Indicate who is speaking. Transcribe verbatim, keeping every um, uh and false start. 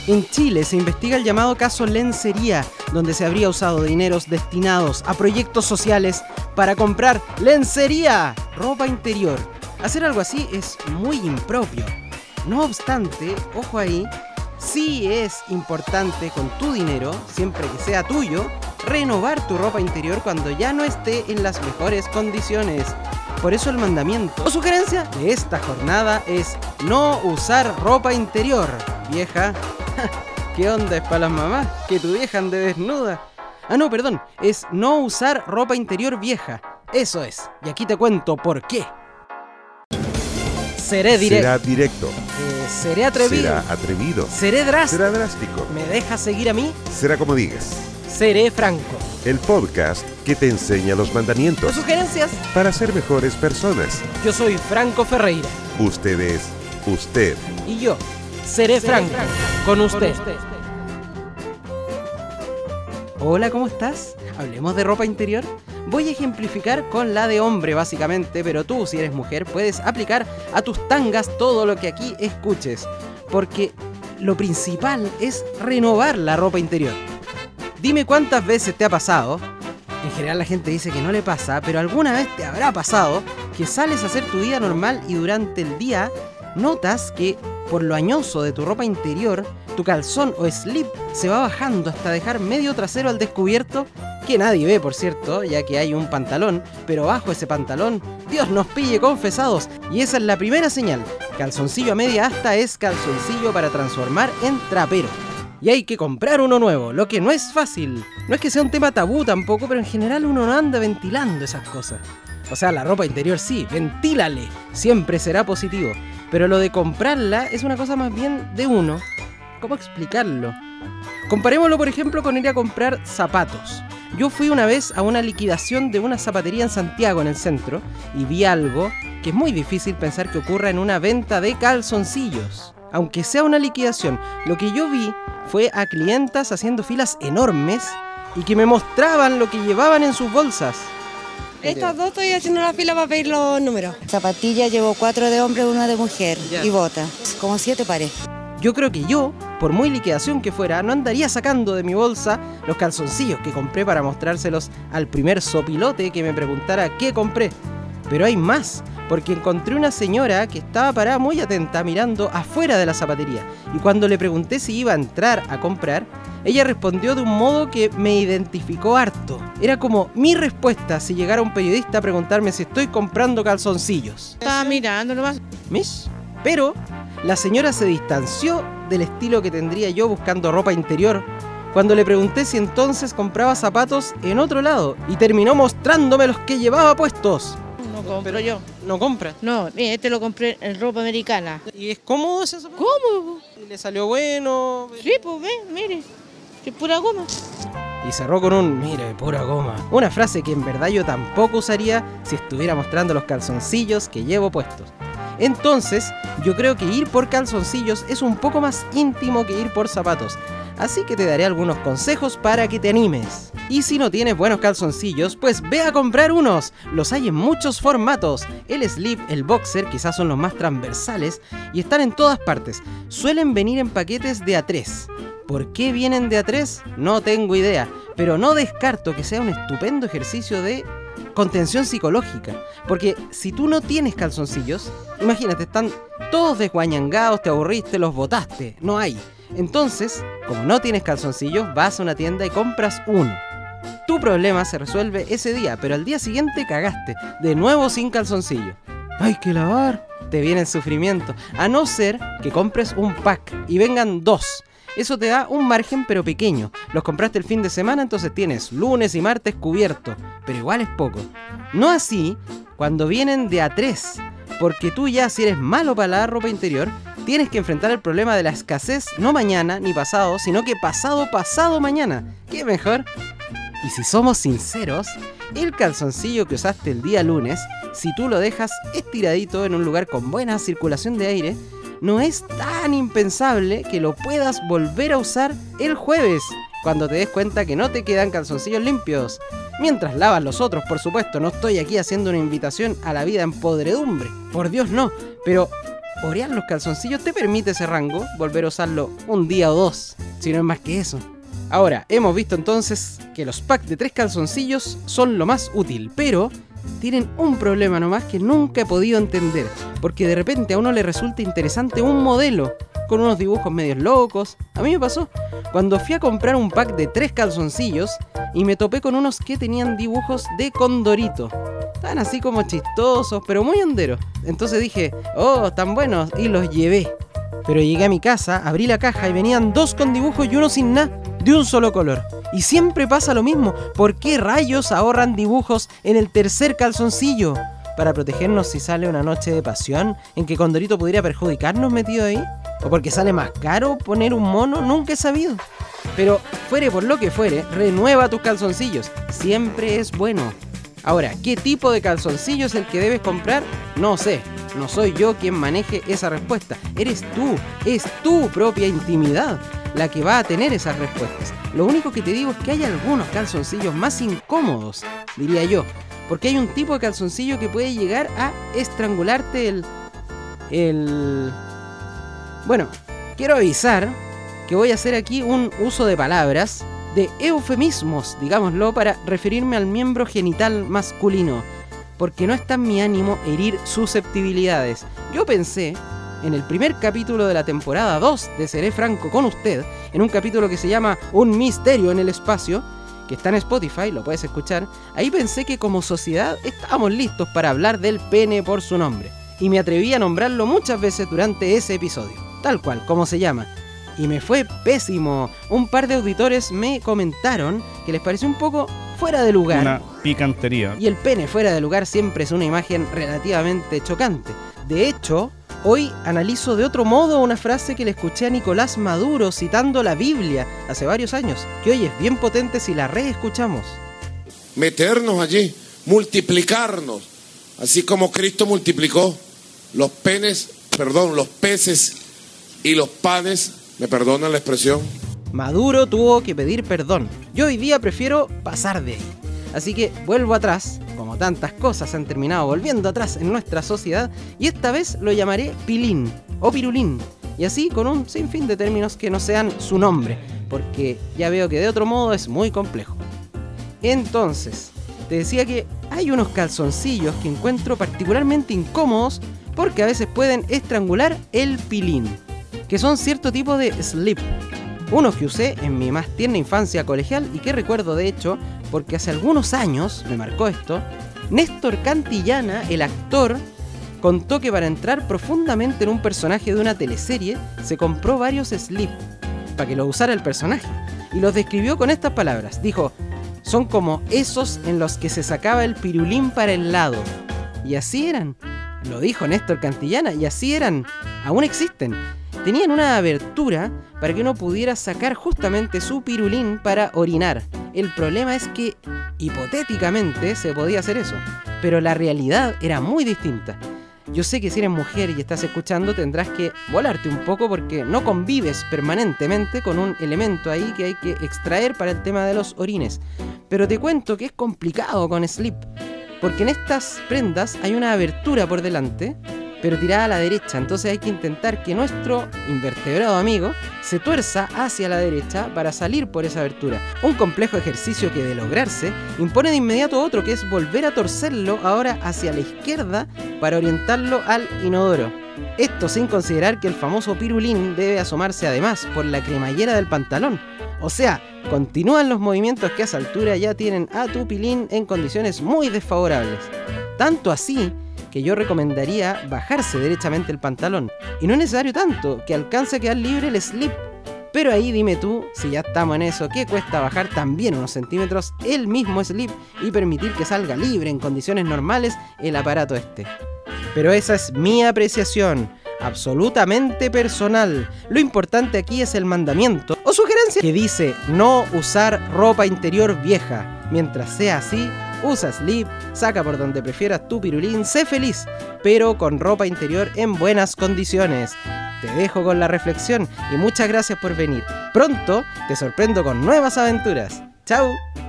Speaker 1: En Chile se investiga el llamado caso lencería, donde se habría usado dineros destinados a proyectos sociales para comprar lencería, ropa interior. Hacer algo así es muy impropio. No obstante, ojo ahí, sí es importante con tu dinero, siempre que sea tuyo, renovar tu ropa interior cuando ya no esté en las mejores condiciones. Por eso el mandamiento o sugerencia de esta jornada es no usar ropa interior. Vieja, ¿qué onda es para las mamás? ¿Que tu vieja ande desnuda? Ah, no, perdón, es no usar ropa interior vieja. Eso es, y aquí te cuento por qué. Seré directo.
Speaker 2: Será directo.
Speaker 1: Eh, seré atrevido.
Speaker 2: Será atrevido.
Speaker 1: Seré drástico.
Speaker 2: Será drástico.
Speaker 1: ¿Me dejas seguir a mí?
Speaker 2: Será como digas.
Speaker 1: Seré franco.
Speaker 2: El podcast que te enseña los mandamientos
Speaker 1: ¿Tus sugerencias?
Speaker 2: para ser mejores personas.
Speaker 1: Yo soy Franco Ferreira.
Speaker 2: Usted es usted.
Speaker 1: Y yo seré, seré franco, franco con usted. con usted. Hola, ¿cómo estás? ¿Hablemos de ropa interior? Voy a ejemplificar con la de hombre básicamente, pero tú, si eres mujer, puedes aplicar a tus tangas todo lo que aquí escuches, porque lo principal es renovar la ropa interior. Dime cuántas veces te ha pasado, en general la gente dice que no le pasa, pero alguna vez te habrá pasado que sales a hacer tu vida normal y durante el día notas que por lo añoso de tu ropa interior, tu calzón o slip se va bajando hasta dejar medio trasero al descubierto, que nadie ve, por cierto, ya que hay un pantalón, pero bajo ese pantalón, Dios nos pille confesados, y esa es la primera señal. Calzoncillo a media asta es calzoncillo para transformar en trapero. Y hay que comprar uno nuevo, lo que no es fácil. No es que sea un tema tabú tampoco, pero en general uno no anda ventilando esas cosas. O sea, la ropa interior sí, ventílale, siempre será positivo. Pero lo de comprarla es una cosa más bien de uno. ¿Cómo explicarlo? Comparémoslo, por ejemplo, con ir a comprar zapatos. Yo fui una vez a una liquidación de una zapatería en Santiago, en el centro, y vi algo que es muy difícil pensar que ocurra en una venta de calzoncillos. Aunque sea una liquidación, lo que yo vi fue a clientas haciendo filas enormes y que me mostraban lo que llevaban en sus bolsas.
Speaker 3: Estas dos estoy haciendo la fila para pedir los números. Zapatillas llevo cuatro de hombre, una de mujer. Ya. Y botas, como siete pares.
Speaker 1: Yo creo que yo, por muy liquidación que fuera, no andaría sacando de mi bolsa los calzoncillos que compré para mostrárselos al primer sopilote que me preguntara qué compré. Pero hay más, porque encontré una señora que estaba parada muy atenta mirando afuera de la zapatería. Y cuando le pregunté si iba a entrar a comprar, ella respondió de un modo que me identificó harto. Era como mi respuesta si llegara un periodista a preguntarme si estoy comprando calzoncillos.
Speaker 3: Estaba mirando nomás.
Speaker 1: ¿Mish? Pero la señora se distanció del estilo que tendría yo buscando ropa interior cuando le pregunté si entonces compraba zapatos en otro lado y terminó mostrándome los que llevaba puestos.
Speaker 3: No compro yo.
Speaker 1: ¿No compras?
Speaker 3: No, este lo compré en ropa americana.
Speaker 1: ¿Y es cómodo ese zapato?
Speaker 3: ¿Cómo?
Speaker 1: ¿Y le salió bueno?
Speaker 3: Sí, pues ve, mire, es pura goma.
Speaker 1: Y cerró con un, mire, pura goma. Una frase que en verdad yo tampoco usaría si estuviera mostrando los calzoncillos que llevo puestos. Entonces, yo creo que ir por calzoncillos es un poco más íntimo que ir por zapatos. Así que te daré algunos consejos para que te animes. Y si no tienes buenos calzoncillos, pues ve a comprar unos. Los hay en muchos formatos. El slip, el boxer, quizás son los más transversales y están en todas partes. Suelen venir en paquetes de a tres. ¿Por qué vienen de a tres? No tengo idea, pero no descarto que sea un estupendo ejercicio de contención psicológica. Porque si tú no tienes calzoncillos, imagínate, están todos desguañangados, te aburriste, los botaste, no hay. Entonces, como no tienes calzoncillos, vas a una tienda y compras uno. Tu problema se resuelve ese día, pero al día siguiente cagaste, de nuevo sin calzoncillo. ¡Hay que lavar! Te viene el sufrimiento, a no ser que compres un pack y vengan dos. Eso te da un margen pero pequeño. Los compraste el fin de semana, entonces tienes lunes y martes cubierto, pero igual es poco. No así cuando vienen de a tres, porque tú ya, si eres malo para la ropa interior, tienes que enfrentar el problema de la escasez no mañana ni pasado, sino que pasado pasado mañana. ¿Qué mejor? Y si somos sinceros, el calzoncillo que usaste el día lunes, si tú lo dejas estiradito en un lugar con buena circulación de aire, no es tan impensable que lo puedas volver a usar el jueves, cuando te des cuenta que no te quedan calzoncillos limpios. Mientras lavas los otros, por supuesto, no estoy aquí haciendo una invitación a la vida en podredumbre. Por Dios no, pero orear los calzoncillos te permite ese rango, volver a usarlo un día o dos, si no es más que eso. Ahora, hemos visto entonces que los packs de tres calzoncillos son lo más útil, pero tienen un problema nomás que nunca he podido entender, porque de repente a uno le resulta interesante un modelo con unos dibujos medios locos. A mí me pasó cuando fui a comprar un pack de tres calzoncillos y me topé con unos que tenían dibujos de Condorito. Estaban así como chistosos, pero muy honderos. Entonces dije, oh, están buenos, y los llevé. Pero llegué a mi casa, abrí la caja y venían dos con dibujos y uno sin nada, de un solo color. Y siempre pasa lo mismo. ¿Por qué rayos ahorran dibujos en el tercer calzoncillo? ¿Para protegernos si sale una noche de pasión en que Condorito podría perjudicarnos metido ahí? ¿O porque sale más caro poner un mono? Nunca he sabido. Pero fuere por lo que fuere, renueva tus calzoncillos. Siempre es bueno. Ahora, ¿qué tipo de calzoncillo es el que debes comprar? No sé. No soy yo quien maneje esa respuesta. Eres tú. Es tu propia intimidad la que va a tener esas respuestas. Lo único que te digo es que hay algunos calzoncillos más incómodos, diría yo. Porque hay un tipo de calzoncillo que puede llegar a estrangularte el... el... Bueno, quiero avisar que voy a hacer aquí un uso de palabras, de eufemismos, digámoslo, para referirme al miembro genital masculino, porque no está en mi ánimo herir susceptibilidades. Yo pensé, en el primer capítulo de la temporada dos de Seré Franco con Usted, en un capítulo que se llama Un misterio en el espacio, que está en Spotify, lo puedes escuchar, ahí pensé que como sociedad estábamos listos para hablar del pene por su nombre, y me atreví a nombrarlo muchas veces durante ese episodio, tal cual, como se llama. Y me fue pésimo. Un par de auditores me comentaron que les pareció un poco fuera de lugar.
Speaker 4: Una picantería.
Speaker 1: Y el pene fuera de lugar siempre es una imagen relativamente chocante. De hecho, hoy analizo de otro modo una frase que le escuché a Nicolás Maduro citando la Biblia hace varios años, que hoy es bien potente si la reescuchamos.
Speaker 5: Meternos allí, multiplicarnos, así como Cristo multiplicó los penes, perdón, los peces y los panes. ¿Me perdonan la expresión?
Speaker 1: Maduro tuvo que pedir perdón. Yo hoy día prefiero pasar de ahí. Así que vuelvo atrás, como tantas cosas han terminado volviendo atrás en nuestra sociedad, y esta vez lo llamaré pilín o pirulín, y así con un sinfín de términos que no sean su nombre, porque ya veo que de otro modo es muy complejo. Entonces, te decía que hay unos calzoncillos que encuentro particularmente incómodos porque a veces pueden estrangular el pilín, que son cierto tipo de slip. Unos que usé en mi más tierna infancia colegial y que recuerdo de hecho porque hace algunos años, me marcó esto, Néstor Cantillana, el actor, contó que para entrar profundamente en un personaje de una teleserie se compró varios slip para que lo usara el personaje y los describió con estas palabras. Dijo, son como esos en los que se sacaba el pirulín para el lado. Y así eran. Lo dijo Néstor Cantillana y así eran. Aún existen. Tenían una abertura para que uno pudiera sacar justamente su pirulín para orinar. El problema es que, hipotéticamente, se podía hacer eso, pero la realidad era muy distinta. Yo sé que si eres mujer y estás escuchando tendrás que volarte un poco porque no convives permanentemente con un elemento ahí que hay que extraer para el tema de los orines. Pero te cuento que es complicado con slip, porque en estas prendas hay una abertura por delante, pero tirada a la derecha, entonces hay que intentar que nuestro invertebrado amigo se tuerza hacia la derecha para salir por esa abertura. Un complejo ejercicio que de lograrse impone de inmediato otro, que es volver a torcerlo ahora hacia la izquierda para orientarlo al inodoro. Esto sin considerar que el famoso pirulín debe asomarse además por la cremallera del pantalón. O sea, continúan los movimientos que a esa altura ya tienen a tu pilín en condiciones muy desfavorables. Tanto así que yo recomendaría bajarse derechamente el pantalón. Y no es necesario tanto, que alcance a quedar libre el slip. Pero ahí dime tú, si ya estamos en eso, ¿qué cuesta bajar también unos centímetros el mismo slip y permitir que salga libre en condiciones normales el aparato este? Pero esa es mi apreciación, absolutamente personal. Lo importante aquí es el mandamiento o sugerencia que dice no usar ropa interior vieja. Mientras sea así, usa slip, saca por donde prefieras tu pirulín, sé feliz, pero con ropa interior en buenas condiciones. Te dejo con la reflexión y muchas gracias por venir. Pronto te sorprendo con nuevas aventuras. ¡Chao!